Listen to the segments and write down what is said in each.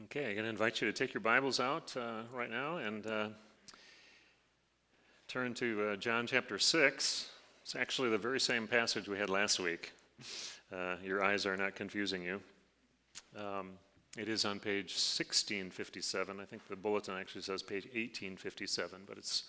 Okay, I'm going to invite you to take your Bibles out right now and turn to John chapter 6. It's actually the very same passage we had last week. Your eyes are not confusing you. It is on page 1657. I think the bulletin actually says page 1857, but it's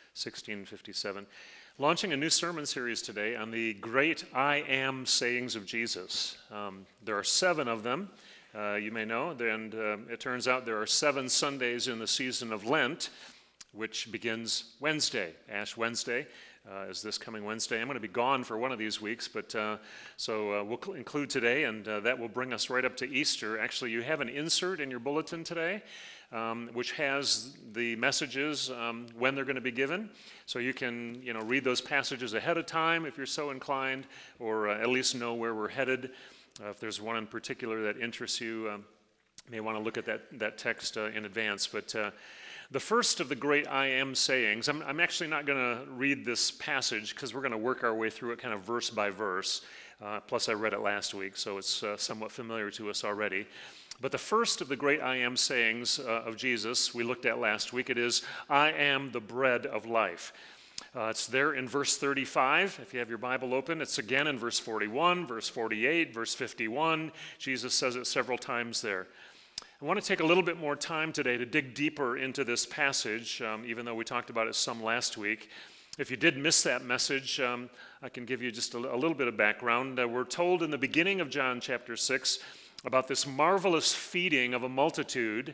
1657. Launching a new sermon series today on the great I am sayings of Jesus. There are 7 of them. You may know, and it turns out there are 7 Sundays in the season of Lent, which begins Wednesday. Ash Wednesday is this coming Wednesday. I'm going to be gone for one of these weeks, but so we'll include today, and that will bring us right up to Easter. Actually, you have an insert in your bulletin today, which has the messages when they're going to be given. So you can, read those passages ahead of time if you're so inclined, or at least know where we're headed. If there's one in particular that interests you, you may want to look at that text in advance. But the first of the great I am sayings, I'm actually not going to read this passage because we're going to work our way through it kind of verse by verse. Plus I read it last week, so it's somewhat familiar to us already. But the first of the great I am sayings of Jesus we looked at last week, it is, I am the bread of life. It's there in verse 35, if you have your Bible open. It's again in verse 41, verse 48, verse 51. Jesus says it several times there. I want to take a little bit more time today to dig deeper into this passage, even though we talked about it some last week. If you did miss that message, I can give you just a little bit of background. We're told in the beginning of John chapter 6 about this marvelous feeding of a multitude,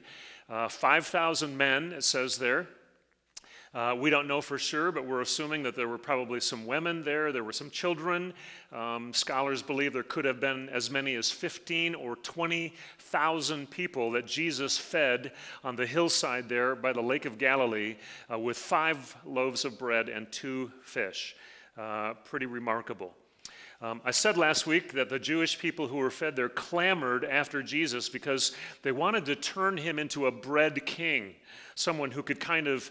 5,000 men, it says there. We don't know for sure, but we're assuming that there were probably some women there. There were some children. Scholars believe there could have been as many as 15 or 20,000 people that Jesus fed on the hillside there by the Lake of Galilee with 5 loaves of bread and 2 fish. Pretty remarkable. I said last week that the Jewish people who were fed there clamored after Jesus because they wanted to turn him into a bread king, someone who could kind of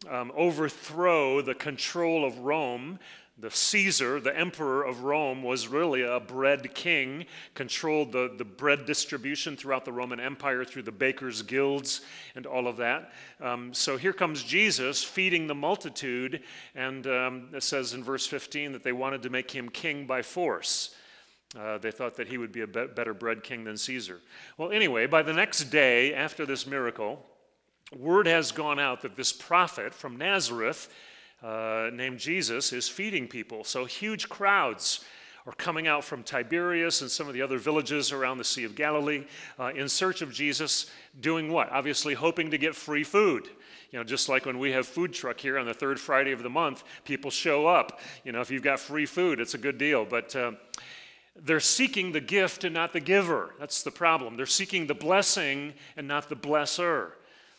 overthrow the control of Rome. The Caesar, the emperor of Rome, was really a bread king, controlled the bread distribution throughout the Roman Empire through the bakers' guilds and all of that. So here comes Jesus feeding the multitude, and it says in verse 15 that they wanted to make him king by force. They thought that he would be a better bread king than Caesar. Well, anyway, by the next day after this miracle, word has gone out that this prophet from Nazareth named Jesus is feeding people. So huge crowds are coming out from Tiberias and some of the other villages around the Sea of Galilee in search of Jesus, doing what? Obviously hoping to get free food. Just like when we have food truck here on the 3rd Friday of the month, people show up. If you've got free food, it's a good deal. But they're seeking the gift and not the giver. That's the problem. They're seeking the blessing and not the blesser.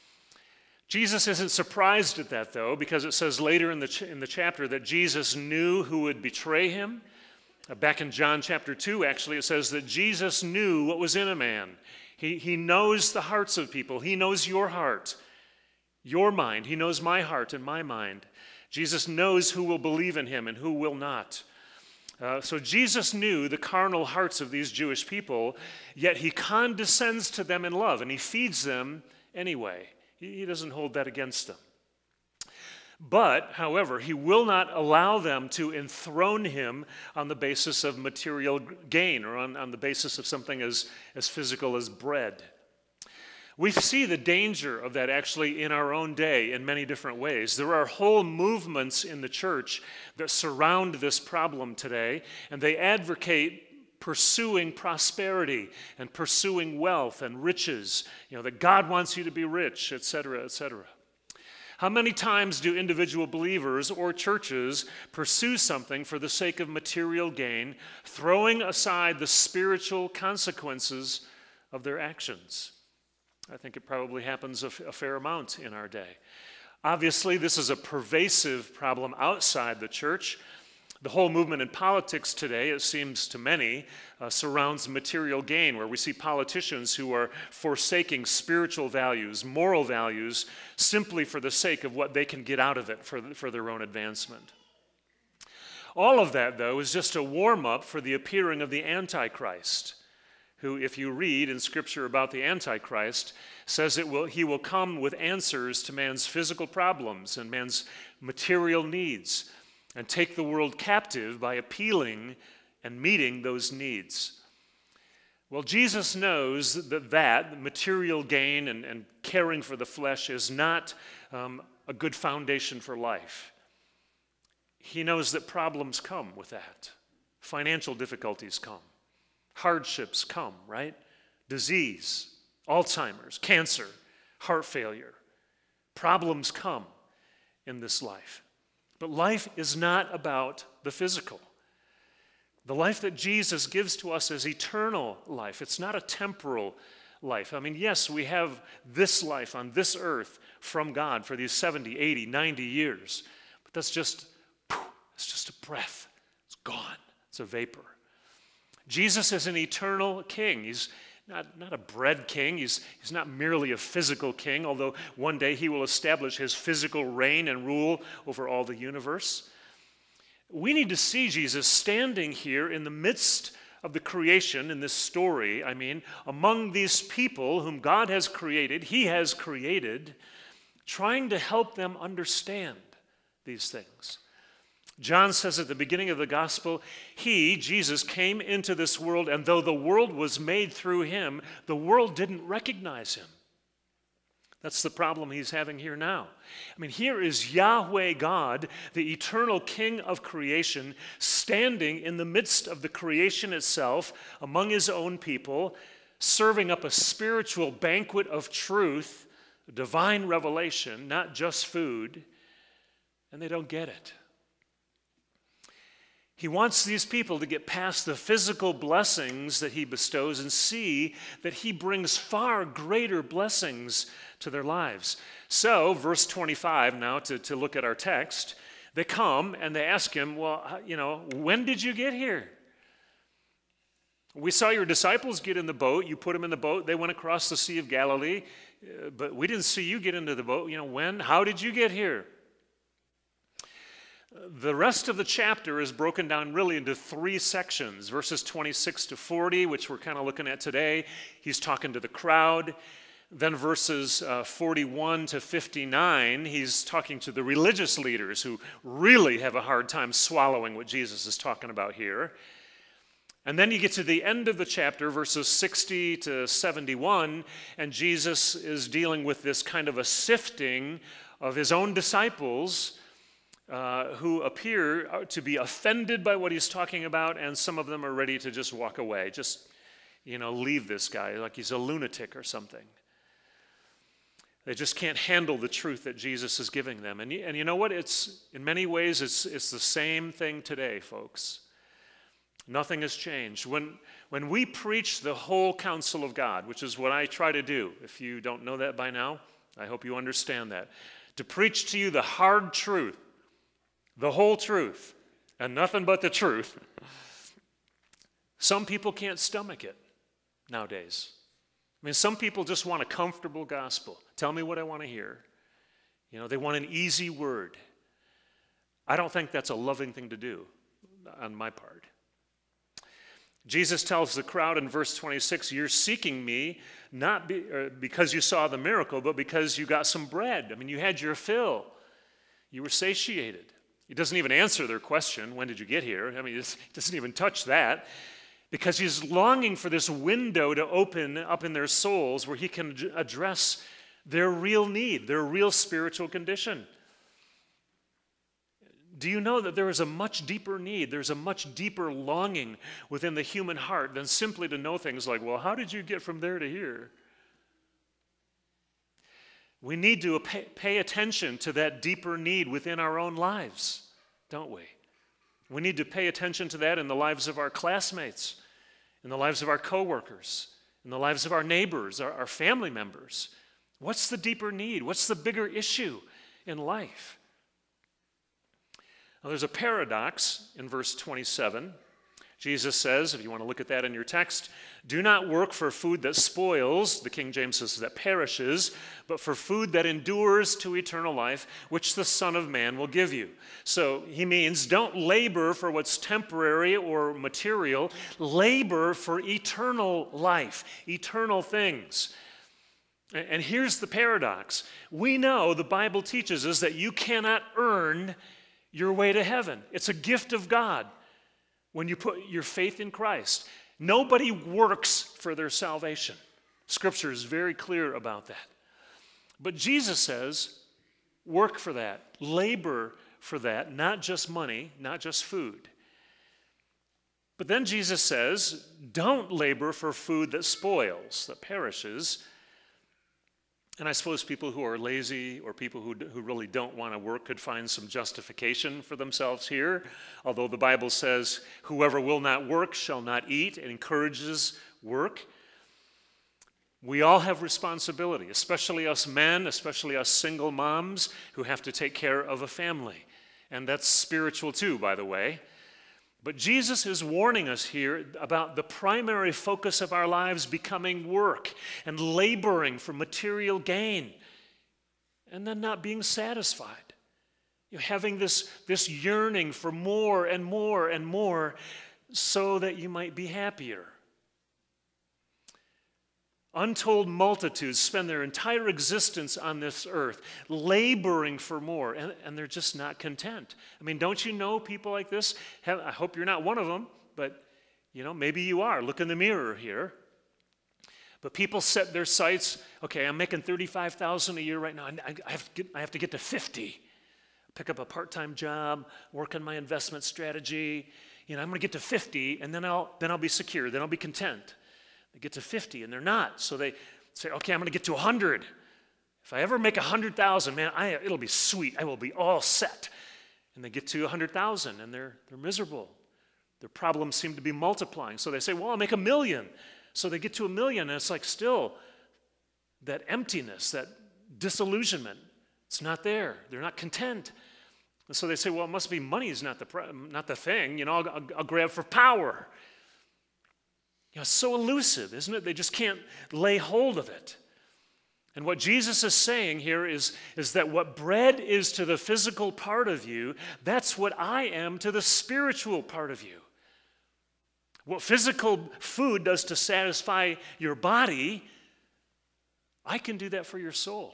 Jesus isn't surprised at that, though, because it says later in the chapter that Jesus knew who would betray him. Back in John chapter 2, actually, it says that Jesus knew what was in a man. He knows the hearts of people. He knows your heart, your mind. He knows my heart and my mind. Jesus knows who will believe in him and who will not. So Jesus knew the carnal hearts of these Jewish people, yet he condescends to them in love, and he feeds them anyway. He doesn't hold that against them. But, however, he will not allow them to enthrone him on the basis of material gain or on the basis of something as physical as bread. We see the danger of that actually in our own day in many different ways. There are whole movements in the church that surround this problem today, and they advocate pursuing prosperity and pursuing wealth and riches, that God wants you to be rich, etc., etc. How many times do individual believers or churches pursue something for the sake of material gain, throwing aside the spiritual consequences of their actions? I think it probably happens a fair amount in our day. Obviously, this is a pervasive problem outside the church. The whole movement in politics today, it seems to many, surrounds material gain, where we see politicians who are forsaking spiritual values, moral values, simply for the sake of what they can get out of it for their own advancement. All of that, though, is just a warm-up for the appearing of the Antichrist, who, if you read in Scripture about the Antichrist, says he will come with answers to man's physical problems and man's material needs and take the world captive by appealing and meeting those needs. Well, Jesus knows that material gain and caring for the flesh is not a good foundation for life. He knows that problems come with that. Financial difficulties come. Hardships come, right? Disease, Alzheimer's, cancer, heart failure. Problems come in this life. But life is not about the physical. The life that Jesus gives to us is eternal life. It's not a temporal life. I mean, yes, we have this life on this earth from God for these 70, 80, 90 years. But that's just, it's just a breath. It's gone. It's a vapor. Jesus is an eternal king. He's not a bread king. He's not merely a physical king, although one day he will establish his physical reign and rule over all the universe. We need to see Jesus standing here in the midst of the creation, in this story, among these people whom God has created, he has created, trying to help them understand these things. John says at the beginning of the gospel, he, Jesus, came into this world, and though the world was made through him, the world didn't recognize him. That's the problem he's having here now. Here is Yahweh God, the eternal King of creation, standing in the midst of the creation itself, among his own people, serving up a spiritual banquet of truth, divine revelation, not just food, and they don't get it. He wants these people to get past the physical blessings that he bestows and see that he brings far greater blessings to their lives. So, verse 25 now, to look at our text, they come and they ask him, well, when did you get here? We saw your disciples get in the boat. You put them in the boat. They went across the Sea of Galilee. But we didn't see you get into the boat. When? How did you get here? The rest of the chapter is broken down really into three sections. Verses 26 to 40, which we're kind of looking at today. He's talking to the crowd. Then verses 41 to 59, he's talking to the religious leaders who really have a hard time swallowing what Jesus is talking about here. And then you get to the end of the chapter, verses 60 to 71, and Jesus is dealing with this kind of a sifting of his own disciples who appear to be offended by what he's talking about, and some of them are ready to just walk away, just, leave this guy like he's a lunatic or something. They just can't handle the truth that Jesus is giving them. And you know what? In many ways, it's the same thing today, folks. Nothing has changed. When we preach the whole counsel of God, which is what I try to do, if you don't know that by now, I hope you understand that. To preach to you the hard truth, the whole truth, and nothing but the truth. Some people can't stomach it nowadays. Some people just want a comfortable gospel. Tell me what I want to hear. They want an easy word. I don't think that's a loving thing to do on my part. Jesus tells the crowd in verse 26, you're seeking me not because you saw the miracle, but because you got some bread. You had your fill. You were satiated. He doesn't even answer their question, when did you get here? It doesn't even touch that, because he's longing for this window to open up in their souls where he can address their real need, their real spiritual condition. Do you know that there is a much deeper need, there's a much deeper longing within the human heart than simply to know things like, well, how did you get from there to here? We need to pay attention to that deeper need within our own lives, don't we? We need to pay attention to that in the lives of our classmates, in the lives of our coworkers, in the lives of our neighbors, our family members. What's the deeper need? What's the bigger issue in life? Now, there's a paradox in verse 27. Jesus says, if you want to look at that in your text, do not work for food that spoils, the King James says that perishes, but for food that endures to eternal life, which the Son of Man will give you. So he means don't labor for what's temporary or material. Labor for eternal life, eternal things. And here's the paradox. We know the Bible teaches us that you cannot earn your way to heaven. It's a gift of God when you put your faith in Christ. Nobody works for their salvation. Scripture is very clear about that. But Jesus says, work for that, labor for that, not just money, not just food. But then Jesus says, don't labor for food that spoils, that perishes. And I suppose people who are lazy or people who really don't want to work could find some justification for themselves here. Although the Bible says, whoever will not work shall not eat. It encourages work. We all have responsibility, especially us men, especially us single moms who have to take care of a family. And that's spiritual too, by the way. But Jesus is warning us here about the primary focus of our lives becoming work and laboring for material gain and then not being satisfied. You're having this yearning for more and more and more so that you might be happier. Untold multitudes spend their entire existence on this earth laboring for more, and they're just not content. I mean, don't you know people like this? I hope you're not one of them, but maybe you are. Look in the mirror here. But people set their sights, okay, I'm making $35,000 a year right now. I have to get to 50. Pick up a part-time job, work on my investment strategy. I'm going to get to 50, and then I'll be secure. Then I'll be content. They get to 50, and they're not. So they say, okay, I'm going to get to 100. If I ever make 100,000, man, it'll be sweet. I will be all set. And they get to 100,000, and they're miserable. Their problems seem to be multiplying. So they say, well, I'll make 1 million. So they get to 1 million, and it's like still that emptiness, that disillusionment. It's not there. They're not content. And so they say, well, it must be money is not the thing. I'll grab for power. It's so elusive, isn't it? They just can't lay hold of it. And what Jesus is saying here is that what bread is to the physical part of you, that's what I am to the spiritual part of you. What physical food does to satisfy your body, I can do that for your soul.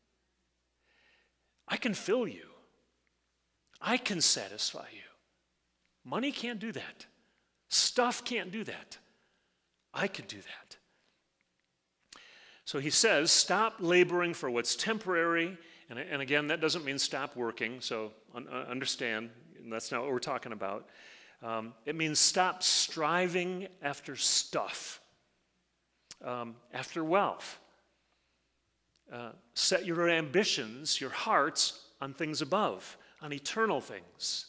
I can fill you. I can satisfy you. Money can't do that. Stuff can't do that. I could do that. So he says, stop laboring for what's temporary. And again, that doesn't mean stop working. So understand, that's not what we're talking about. It means stop striving after stuff, after wealth. Set your ambitions, your hearts, on things above, on eternal things.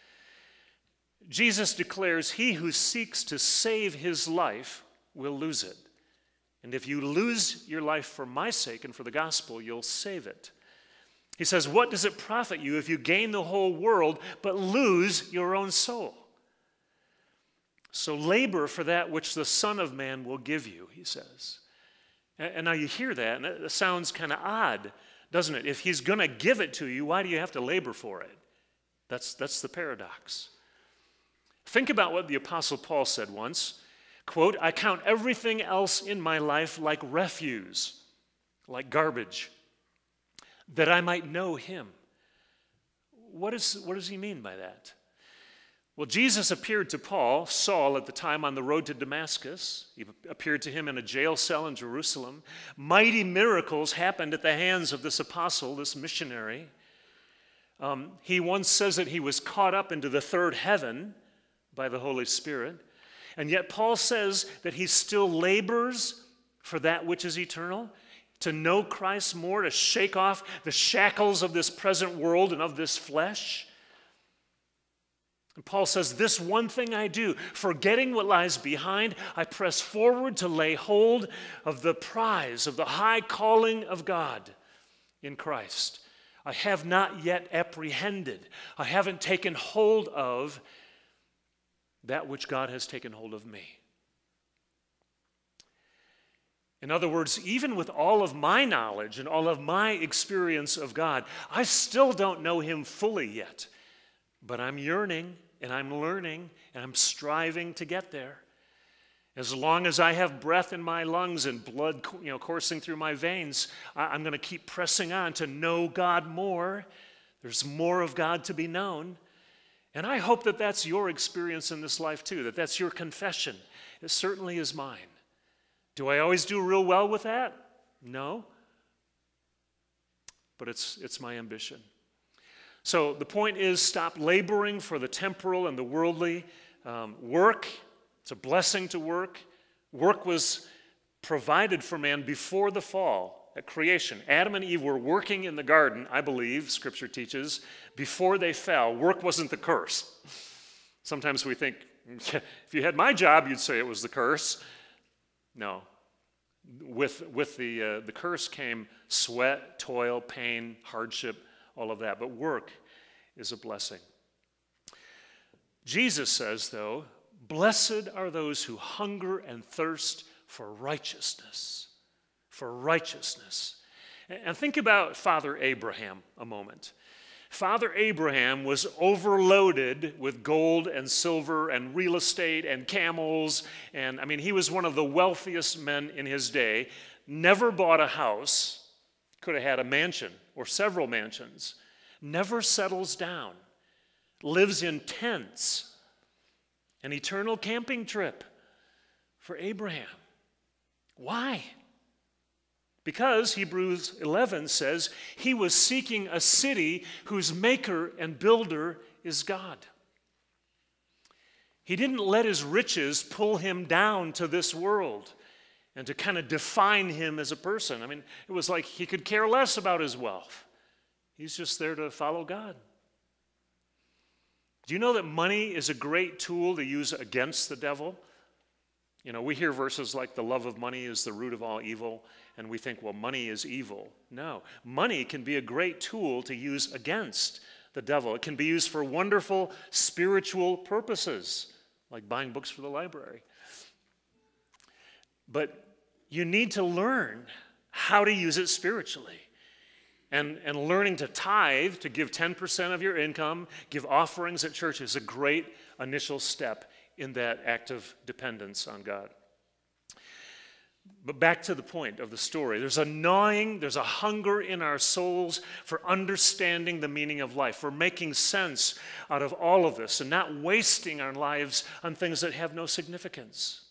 Jesus declares, he who seeks to save his life will lose it. And if you lose your life for my sake and for the gospel, you'll save it. He says, what does it profit you if you gain the whole world but lose your own soul? So labor for that which the Son of Man will give you, he says. And now you hear that, and it sounds kind of odd, doesn't it? If he's going to give it to you, why do you have to labor for it? That's the paradox. Think about what the Apostle Paul said once. Quote, I count everything else in my life like refuse, like garbage, that I might know him. What does he mean by that? Well, Jesus appeared to Paul, Saul, at the time on the road to Damascus. He appeared to him in a jail cell in Jerusalem. Mighty miracles happened at the hands of this apostle, this missionary. He once says that he was caught up into the third heaven by the Holy Spirit. And yet Paul says that he still labors for that which is eternal, to know Christ more, to shake off the shackles of this present world and of this flesh. And Paul says, this one thing I do, forgetting what lies behind, I press forward to lay hold of the prize of the high calling of God in Christ. I have not yet apprehended. I haven't taken hold of that which God has taken hold of me. In other words, even with all of my knowledge and all of my experience of God, I still don't know him fully yet. But I'm yearning, and I'm learning, and I'm striving to get there. As long as I have breath in my lungs and blood coursing through my veins, I'm going to keep pressing on to know God more. There's more of God to be known. And I hope that that's your experience in this life too, that that's your confession. It certainly is mine. Do I always do real well with that? No. But it's my ambition. So the point is, stop laboring for the temporal and the worldly. Work. It's a blessing to work. Work was provided for man before the fall, at creation. Adam and Eve were working in the garden, I believe, Scripture teaches, before they fell. Work wasn't the curse. Sometimes we think, if you had my job, you'd say it was the curse. No. With the curse came sweat, toil, pain, hardship, all of that. But work is a blessing. Jesus says, though, blessed are those who hunger and thirst for righteousness. For righteousness. And think about Father Abraham a moment. Father Abraham was overloaded with gold and silver and real estate and camels. And I mean, he was one of the wealthiest men in his day. Never bought a house. Could have had a mansion or several mansions. Never settles down. Lives in tents. An eternal camping trip for Abraham. Why? Because Hebrews 11 says he was seeking a city whose maker and builder is God. He didn't let his riches pull him down to this world and to kind of define him as a person. I mean, it was like he could care less about his wealth. He's just there to follow God. Do you know that money is a great tool to use against the devil? You know, we hear verses like the love of money is the root of all evil, and we think, well, money is evil. No, money can be a great tool to use against the devil. It can be used for wonderful spiritual purposes, like buying books for the library. But you need to learn how to use it spiritually. And learning to tithe, to give 10% of your income, give offerings at church is a great initial step in that act of dependence on God. But back to the point of the story. There's a gnawing, there's a hunger in our souls for understanding the meaning of life, for making sense out of all of this and not wasting our lives on things that have no significance.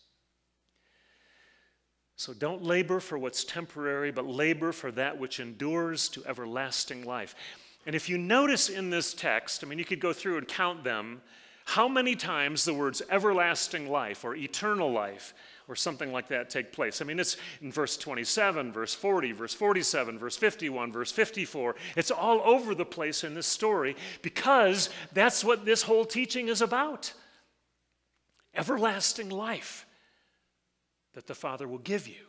So don't labor for what's temporary, but labor for that which endures to everlasting life. And if you notice in this text, I mean, you could go through and count them, how many times the words everlasting life or eternal life or something like that take place. I mean, it's in verse 27, verse 40, verse 47, verse 51, verse 54. It's all over the place in this story because that's what this whole teaching is about. Everlasting life that the Father will give you.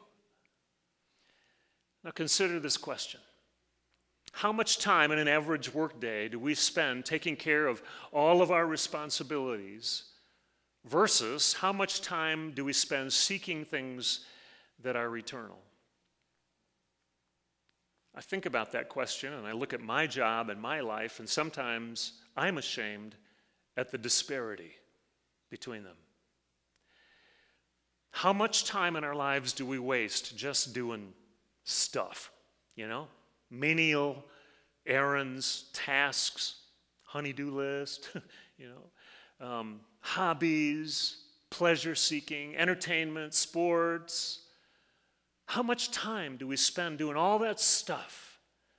Now consider this question. How much time in an average workday do we spend taking care of all of our responsibilities versus how much time do we spend seeking things that are eternal? I think about that question and I look at my job and my life, and sometimes I'm ashamed at the disparity between them. How much time in our lives do we waste just doing stuff, you know? Menial errands, tasks, honey-do list, you know, hobbies, pleasure-seeking, entertainment, sports. How much time do we spend doing all that stuff?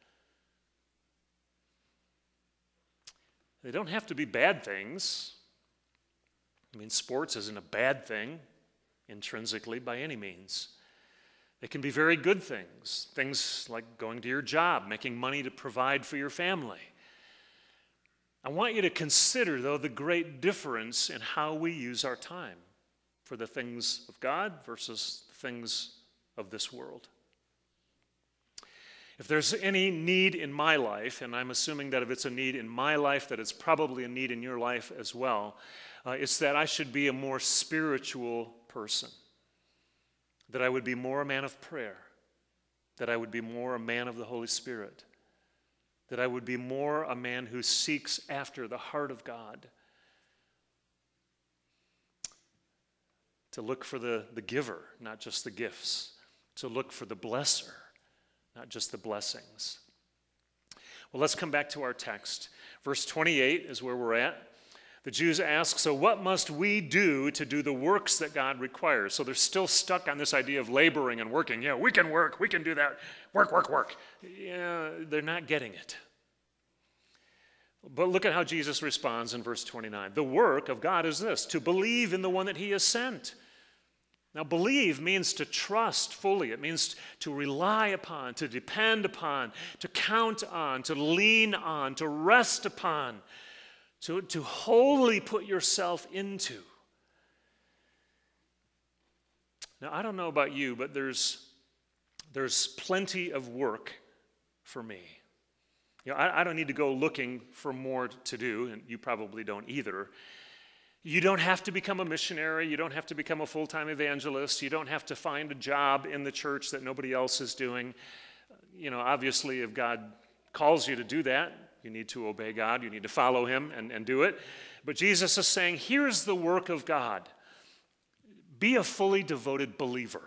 They don't have to be bad things. I mean, sports isn't a bad thing intrinsically by any means. They can be very good things, things like going to your job, making money to provide for your family. I want you to consider, though, the great difference in how we use our time for the things of God versus the things of this world. If there's any need in my life, and I'm assuming that if it's a need in my life, that it's probably a need in your life as well, It's that I should be a more spiritual person, that I would be more a man of prayer, that I would be more a man of the Holy Spirit, that I would be more a man who seeks after the heart of God, to look for the giver, not just the gifts, to look for the blesser, not just the blessings. Well, let's come back to our text. Verse 28 is where we're at. The Jews ask, so what must we do to do the works that God requires? So they're still stuck on this idea of laboring and working. Yeah, we can work, we can do that. Work, work, work. Yeah, they're not getting it. But look at how Jesus responds in verse 29. The work of God is this, to believe in the one that he has sent. Now, believe means to trust fully. It means to rely upon, to depend upon, to count on, to lean on, to rest upon, to wholly put yourself into. Now, I don't know about you, but there's plenty of work for me. You know, I don't need to go looking for more to do, and you probably don't either. You don't have to become a missionary. You don't have to become a full-time evangelist. You don't have to find a job in the church that nobody else is doing. You know, obviously, if God calls you to do that, you need to obey God. You need to follow him and do it. But Jesus is saying, here's the work of God. Be a fully devoted believer.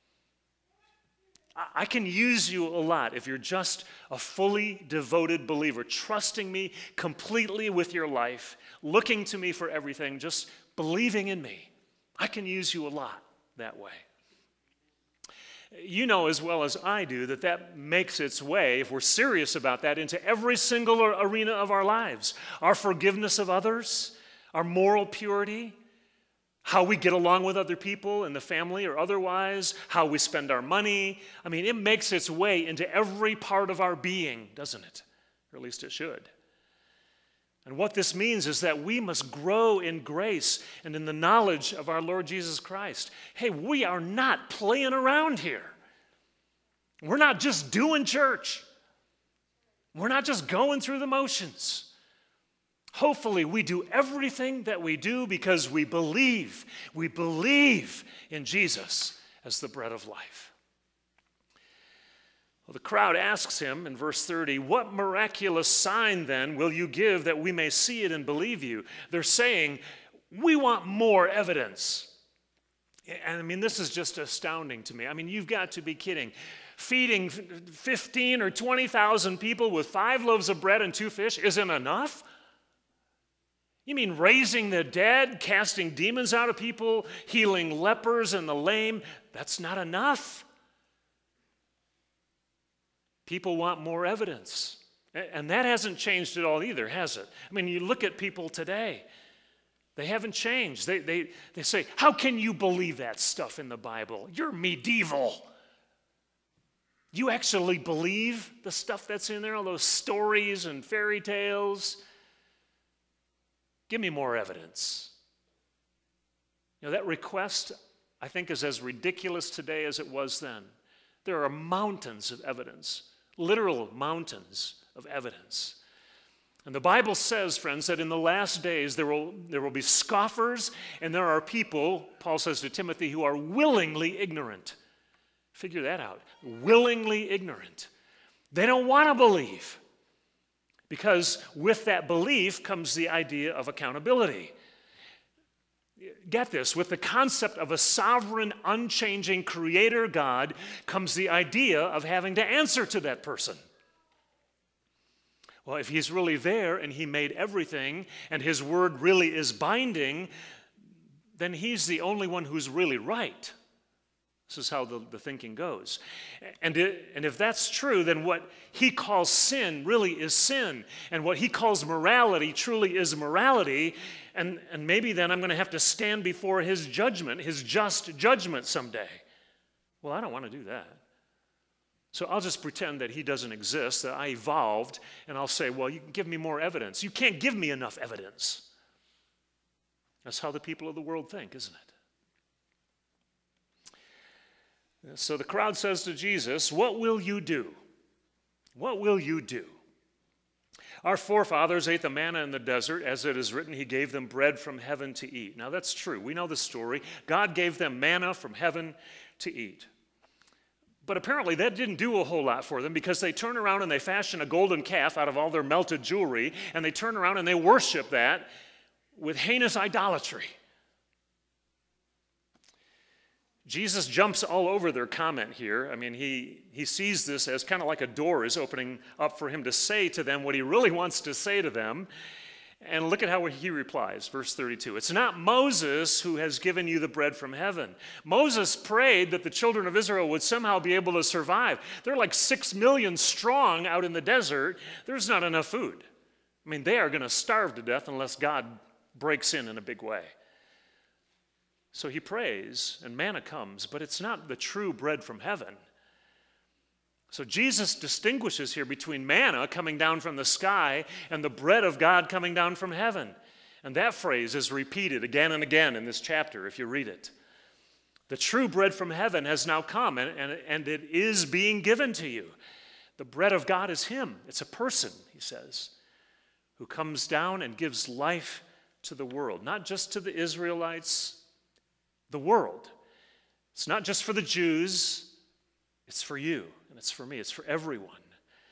I can use you a lot if you're just a fully devoted believer, trusting me completely with your life, looking to me for everything, just believing in me. I can use you a lot that way. You know as well as I do that makes its way, if we're serious about that, into every single arena of our lives. Our forgiveness of others, our moral purity, how we get along with other people in the family or otherwise, how we spend our money. I mean, it makes its way into every part of our being, doesn't it? Or at least it should. And what this means is that we must grow in grace and in the knowledge of our Lord Jesus Christ. Hey, we are not playing around here. We're not just doing church. We're not just going through the motions. Hopefully, we do everything that we do because we believe. We believe in Jesus as the bread of life. Well, the crowd asks him in verse 30, what miraculous sign then will you give that we may see it and believe you? They're saying, we want more evidence. And I mean, this is just astounding to me. I mean, you've got to be kidding. Feeding 15 or 20,000 people with 5 loaves of bread and 2 fish isn't enough? You mean raising the dead, casting demons out of people, healing lepers and the lame? That's not enough. People want more evidence. And that hasn't changed at all either, has it? I mean, you look at people today. They haven't changed. They say, how can you believe that stuff in the Bible? You're medieval. You actually believe the stuff that's in there, all those stories and fairy tales? Give me more evidence. You know, that request, I think, is as ridiculous today as it was then. There are mountains of evidence, literal mountains of evidence. And the Bible says, friends, that in the last days there will be scoffers, and there are people, Paul says to Timothy, who are willingly ignorant. Figure that out. Willingly ignorant. They don't want to believe. Because with that belief comes the idea of accountability. Get this, with the concept of a sovereign, unchanging creator God comes the idea of having to answer to that person. Well, if he's really there and he made everything and his word really is binding, then he's the only one who's really right. This is how the thinking goes. And if that's true, then what he calls sin really is sin. And what he calls morality truly is morality. And maybe then I'm going to have to stand before his judgment, his just judgment someday. Well, I don't want to do that. So I'll just pretend that he doesn't exist, that I evolved, and I'll say, well, you can give me more evidence. You can't give me enough evidence. That's how the people of the world think, isn't it? So the crowd says to Jesus, what will you do? What will you do? Our forefathers ate the manna in the desert, as it is written, he gave them bread from heaven to eat. Now that's true. We know the story. God gave them manna from heaven to eat. But apparently that didn't do a whole lot for them, because they turn around and they fashion a golden calf out of all their melted jewelry, and they turn around and they worship that with heinous idolatry. Jesus jumps all over their comment here. I mean, he sees this as kind of like a door is opening up for him to say to them what he really wants to say to them. And look at how he replies, verse 32. It's not Moses who has given you the bread from heaven. Moses prayed that the children of Israel would somehow be able to survive. They're like 6 million strong out in the desert. There's not enough food. I mean, they are going to starve to death unless God breaks in a big way. So he prays, and manna comes, but it's not the true bread from heaven. So Jesus distinguishes here between manna coming down from the sky and the bread of God coming down from heaven. And that phrase is repeated again and again in this chapter if you read it. The true bread from heaven has now come, and it is being given to you. The bread of God is him. It's a person, he says, who comes down and gives life to the world, not just to the Israelites, the world. It's not just for the Jews, it's for you, and it's for me, it's for everyone.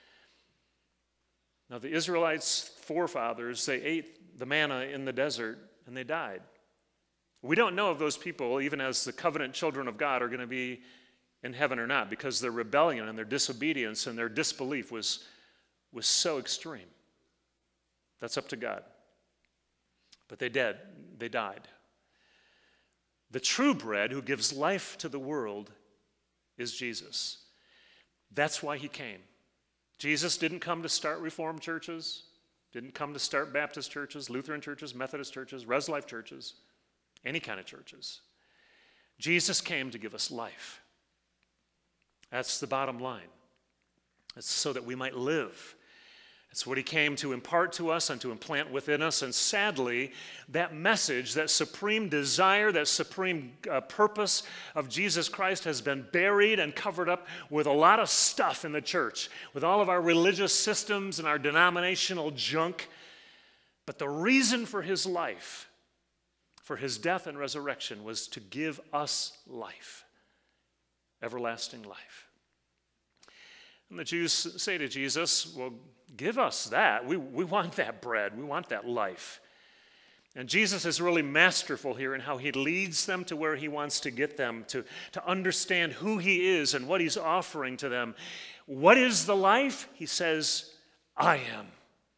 Now the Israelites' forefathers, they ate the manna in the desert, and they died. We don't know if those people, even as the covenant children of God, are going to be in heaven or not, because their rebellion and their disobedience and their disbelief was so extreme. That's up to God. But they died. The true bread who gives life to the world is Jesus. That's why he came. Jesus didn't come to start Reformed churches, didn't come to start Baptist churches, Lutheran churches, Methodist churches, Res Life churches, any kind of churches. Jesus came to give us life. That's the bottom line. It's so that we might live. It's what he came to impart to us and to implant within us. And sadly, that message, that supreme desire, that supreme purpose of Jesus Christ has been buried and covered up with a lot of stuff in the church, with all of our religious systems and our denominational junk. But the reason for his life, for his death and resurrection, was to give us life, everlasting life. And the Jews say to Jesus, well, give us that. We want that bread. We want that life. And Jesus is really masterful here in how he leads them to where he wants to get them, to understand who he is and what he's offering to them. What is the life? He says, I am.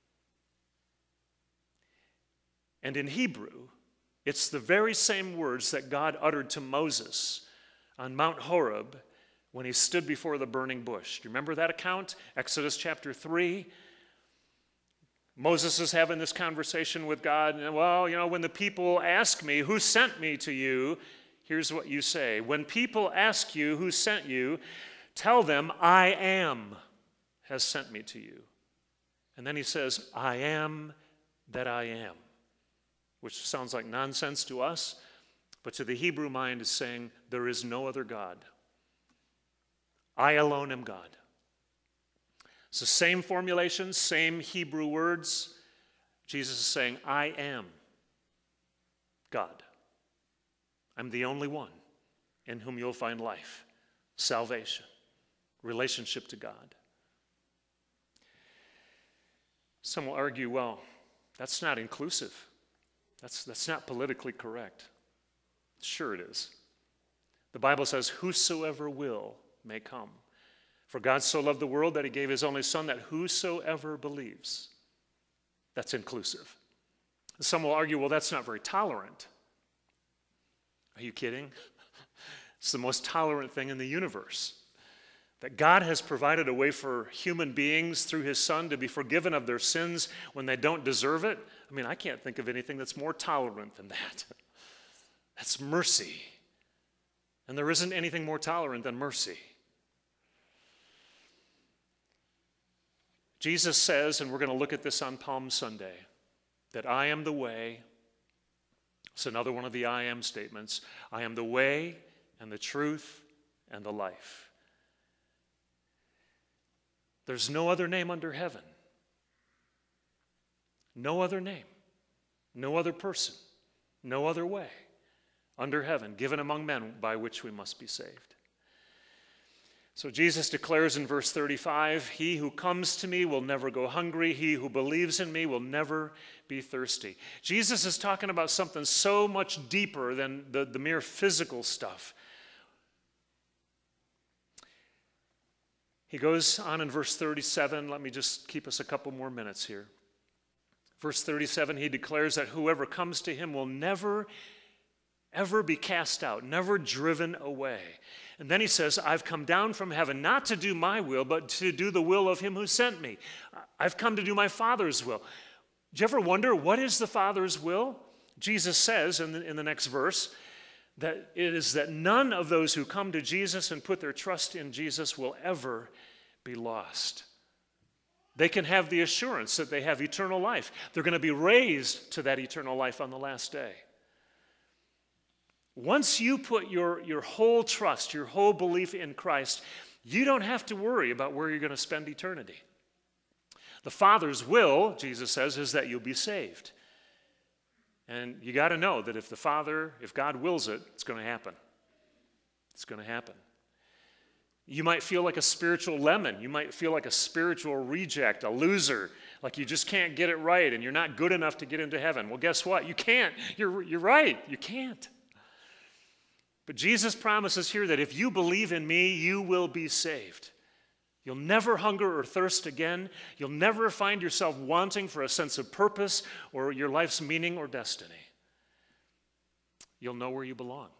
And in Hebrew, it's the very same words that God uttered to Moses on Mount Horeb when he stood before the burning bush. Do you remember that account? Exodus chapter 3. Moses is having this conversation with God. And, well, you know, when the people ask me, who sent me to you? Here's what you say. When people ask you who sent you, tell them, I am has sent me to you. And then he says, I am that I am, which sounds like nonsense to us, but to the Hebrew mind is saying, there is no other God. I alone am God. It's the same formulation, same Hebrew words. Jesus is saying, I am God. I'm the only one in whom you'll find life, salvation, relationship to God. Some will argue, well, that's not inclusive. That's not politically correct. Sure it is. The Bible says, whosoever will may come. For God so loved the world that he gave his only Son, that whosoever believes. That's inclusive. Some will argue, well, that's not very tolerant. Are you kidding? It's the most tolerant thing in the universe. That God has provided a way for human beings through his Son to be forgiven of their sins when they don't deserve it. I mean, I can't think of anything that's more tolerant than that. That's mercy. And there isn't anything more tolerant than mercy. Jesus says, and we're going to look at this on Palm Sunday, that I am the way. It's another one of the I am statements. I am the way and the truth and the life. There's no other name under heaven No other name, no other person, no other way under heaven given among men by which we must be saved. So Jesus declares in verse 35, he who comes to me will never go hungry. He who believes in me will never be thirsty. Jesus is talking about something so much deeper than the mere physical stuff. He goes on in verse 37. Let me just keep us a couple more minutes here. Verse 37, he declares that whoever comes to him will never, ever be cast out, never driven away. And then he says, I've come down from heaven not to do my will, but to do the will of him who sent me. I've come to do my Father's will. Do you ever wonder, what is the Father's will? Jesus says in the next verse that it is that none of those who come to Jesus and put their trust in Jesus will ever be lost. They can have the assurance that they have eternal life. They're going to be raised to that eternal life on the last day. Once you put your whole trust, your whole belief in Christ, you don't have to worry about where you're going to spend eternity. The Father's will, Jesus says, is that you'll be saved. And you got to know that if God wills it, it's going to happen. It's going to happen. You might feel like a spiritual lemon. You might feel like a spiritual reject, a loser, like you just can't get it right and you're not good enough to get into heaven. Well, guess what? You can't. You're right. You can't. But Jesus promises here that if you believe in me, you will be saved. You'll never hunger or thirst again. You'll never find yourself wanting for a sense of purpose or your life's meaning or destiny. You'll know where you belong.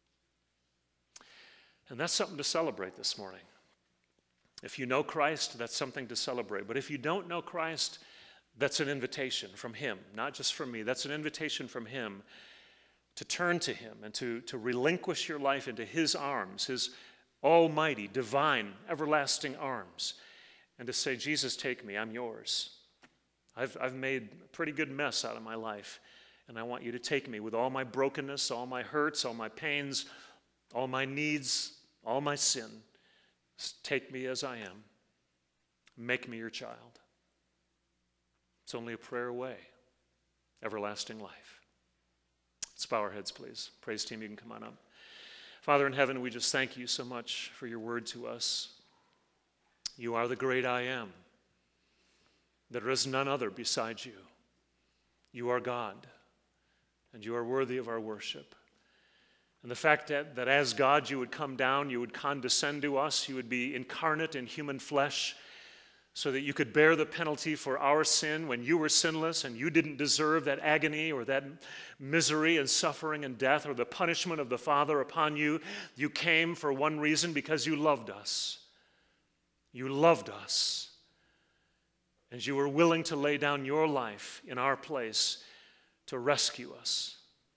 And that's something to celebrate this morning. If you know Christ, that's something to celebrate. But if you don't know Christ, that's an invitation from him, not just from me. That's an invitation from him to turn to him and to relinquish your life into his arms, his almighty, divine, everlasting arms, and to say, Jesus, take me, I'm yours. I've made a pretty good mess out of my life, and I want you to take me with all my brokenness, all my hurts, all my pains, all my needs, all my sin. Take me as I am. Make me your child. It's only a prayer away. Everlasting life. Let's bow our heads, please. Praise team, you can come on up. Father in heaven, we just thank you so much for your word to us. You are the great I am. There is none other beside you. You are God, and you are worthy of our worship. And the fact that as God you would come down, you would condescend to us, you would be incarnate in human flesh, so that you could bear the penalty for our sin when you were sinless and you didn't deserve that agony or that misery and suffering and death or the punishment of the Father upon you. You came for one reason, because you loved us. You loved us. And you were willing to lay down your life in our place to rescue us.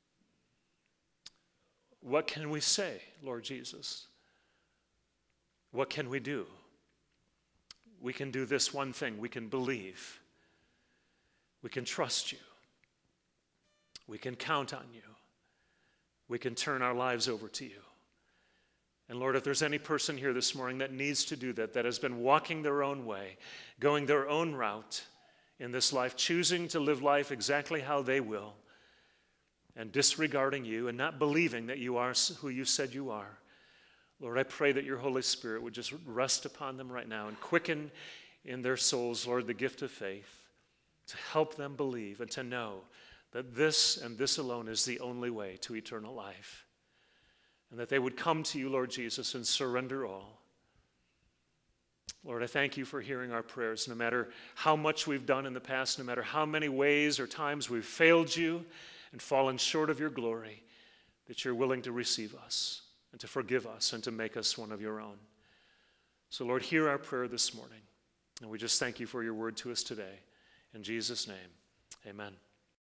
What can we say, Lord Jesus? What can we do? We can do this one thing. We can believe. We can trust you. We can count on you. We can turn our lives over to you. And Lord, if there's any person here this morning that needs to do that, that has been walking their own way, going their own route in this life, choosing to live life exactly how they will, and disregarding you and not believing that you are who you said you are, Lord, I pray that your Holy Spirit would just rest upon them right now and quicken in their souls, Lord, the gift of faith to help them believe and to know that this and this alone is the only way to eternal life. And that they would come to you, Lord Jesus, and surrender all. Lord, I thank you for hearing our prayers, no matter how much we've done in the past, no matter how many ways or times we've failed you and fallen short of your glory, that you're willing to receive us and to forgive us and to make us one of your own. So, Lord, hear our prayer this morning. And we just thank you for your word to us today. In Jesus' name, amen.